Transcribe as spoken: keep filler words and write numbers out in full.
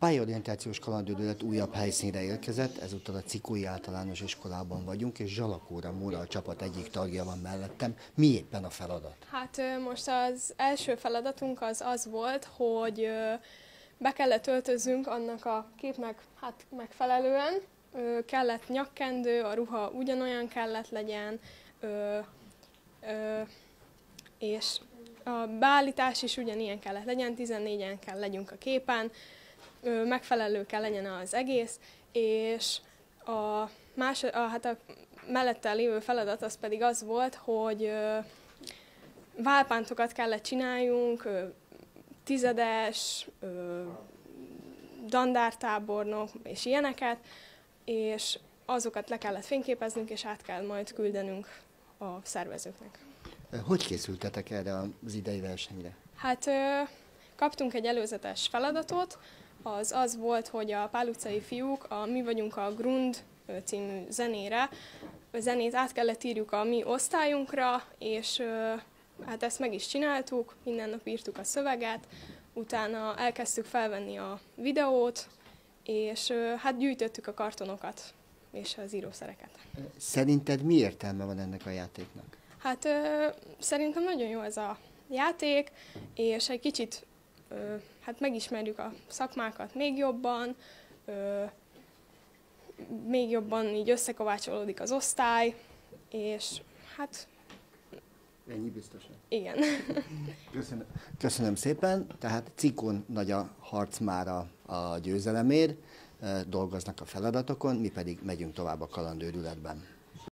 pályaorientációs kalandőrület újabb helyszínre érkezett, ezúttal a Cikói Általános Iskolában vagyunk, és Zsalakóra Móra a csapat egyik tagja van mellettem. Mi éppen a feladat? Hát most az első feladatunk az az volt, hogy be kellett öltözzünk annak a képnek hát megfelelően. Kellett nyakkendő, a ruha ugyanolyan kellett legyen, és a beállítás is ugyanilyen kellett legyen, tizennégyen kell legyünk a képen, megfelelő kell legyen az egész, és a, más, a, hát a mellette lévő feladat az pedig az volt, hogy válpántokat kellett csináljunk, tizedes, dandártábornok és ilyeneket, és azokat le kellett fényképeznünk, és át kell majd küldenünk a szervezőknek. Hogy készültetek erre az idei versenyre? Hát kaptunk egy előzetes feladatot, az az volt, hogy a Pál utcai fiúk, a Mi vagyunk a Grund című zenére, a zenét át kellett írjuk a mi osztályunkra, és hát ezt meg is csináltuk, minden nap írtuk a szöveget, utána elkezdtük felvenni a videót, és hát gyűjtöttük a kartonokat és az írószereket. Szerinted mi értelme van ennek a játéknak? Hát ö, szerintem nagyon jó ez a játék, és egy kicsit ö, hát megismerjük a szakmákat még jobban, ö, még jobban így összekovácsolódik az osztály, és hát... Ennyi biztosan. Igen. Köszönöm, Köszönöm szépen. Tehát Cikón nagy a harc már a, a győzelemért, dolgoznak a feladatokon, mi pedig megyünk tovább a kalandőrületben.